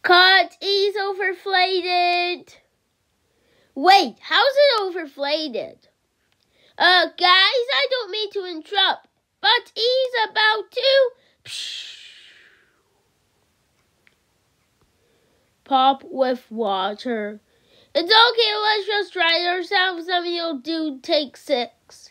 Cut, he's overflated. Wait, how's it overflated? Guys, I don't mean to interrupt, but he's about to pop with water. It's okay, let's just dry ourselves and we'll do take 6.